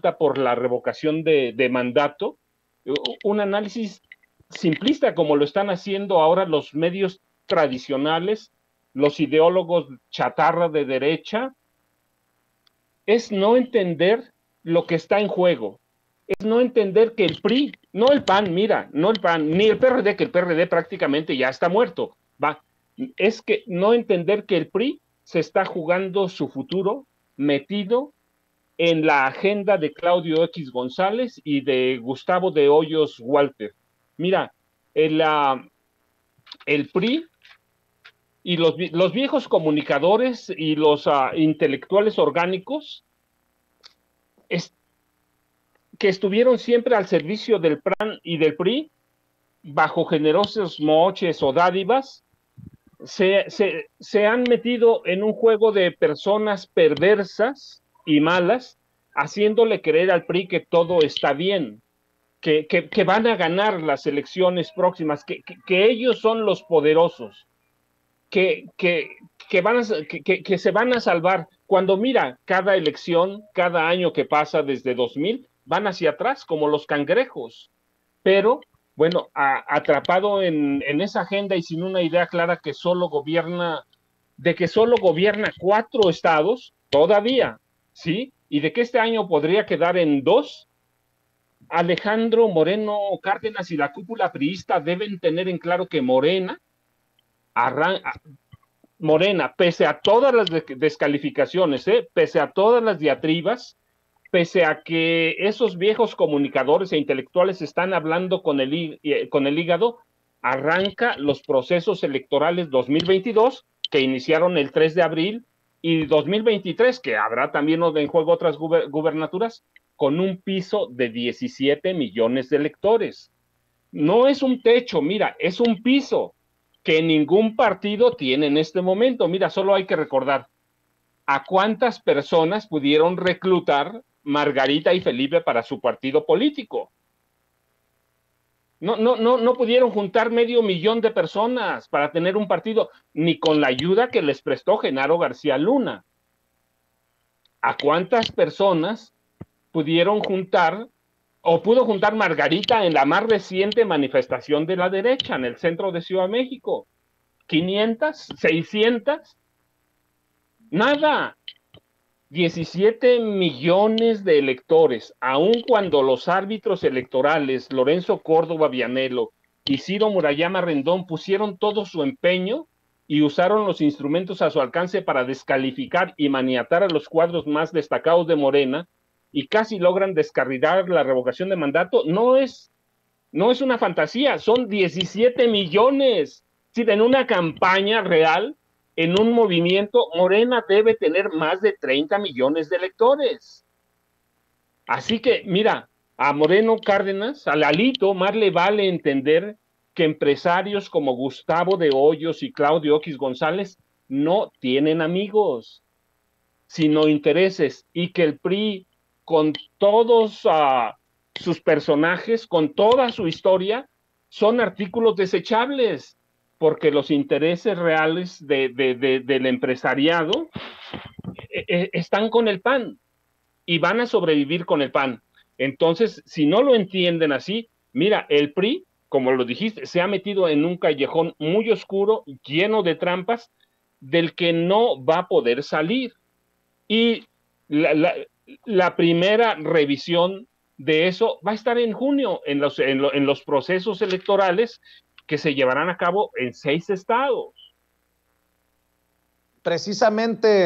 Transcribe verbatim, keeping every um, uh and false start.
consulta por la revocación de, de mandato, un análisis simplista como lo están haciendo ahora los medios tradicionales, los ideólogos chatarra de derecha, es no entender lo que está en juego, es no entender que el P R I, no el P A N, mira, no el P A N, ni el P R D, que el P R D prácticamente ya está muerto, va, es que no entender que el P R I se está jugando su futuro metido en la agenda de Claudio X González y de Gustavo de Hoyos Walter. Mira, el, uh, el P R I y los, los viejos comunicadores y los uh, intelectuales orgánicos es, que estuvieron siempre al servicio del P R A N y del P R I, bajo generosos moches o dádivas, se, se, se han metido en un juego de personas perversas y malas, haciéndole creer al P R I que todo está bien, que, que, que van a ganar las elecciones próximas, que, que, que ellos son los poderosos, que, que, que, van a, que, que se van a salvar. Cuando mira, cada elección, cada año que pasa desde dos mil, van hacia atrás como los cangrejos, pero bueno, a, atrapado en, en esa agenda y sin una idea clara que solo gobierna, de que solo gobierna cuatro estados, todavía, ¿sí? Y de que este año podría quedar en dos. Alejandro Moreno Cárdenas y la cúpula priista deben tener en claro que Morena, arran Morena, pese a todas las descalificaciones, ¿eh? Pese a todas las diatribas, pese a que esos viejos comunicadores e intelectuales están hablando con el, con el hígado, arranca los procesos electorales dos mil veintidós, que iniciaron el tres de abril, y dos mil veintitrés, que habrá también en juego otras gubernaturas, con un piso de diecisiete millones de electores. No es un techo, mira, es un piso que ningún partido tiene en este momento. Mira, solo hay que recordar a cuántas personas pudieron reclutar Margarita y Felipe para su partido político. No, no, no, no pudieron juntar medio millón de personas para tener un partido, ni con la ayuda que les prestó Genaro García Luna. ¿A cuántas personas pudieron juntar, o pudo juntar Margarita en la más reciente manifestación de la derecha en el centro de Ciudad de México? ¿quinientas? ¿seiscientas? Nada. diecisiete millones de electores, aun cuando los árbitros electorales, Lorenzo Córdoba Vianello y Ciro Murayama Rendón, pusieron todo su empeño y usaron los instrumentos a su alcance para descalificar y maniatar a los cuadros más destacados de Morena, y casi logran descarrilar la revocación de mandato. No es, no es una fantasía, son diecisiete millones. Sí, en una campaña real, en un movimiento, Morena debe tener más de treinta millones de electores. Así que, mira, a Moreno Cárdenas, a Lalito, más le vale entender que empresarios como Gustavo de Hoyos y Claudio X González no tienen amigos, sino intereses, y que el P R I, con todos uh, sus personajes, con toda su historia, son artículos desechables, porque los intereses reales de, de, de, del empresariado eh, están con el P A N y van a sobrevivir con el P A N. Entonces, si no lo entienden así, mira, el P R I, como lo dijiste, se ha metido en un callejón muy oscuro, lleno de trampas, del que no va a poder salir. Y la, la, la primera revisión de eso va a estar en junio, en los, en, lo, en los procesos electorales que se llevarán a cabo en seis estados. Precisamente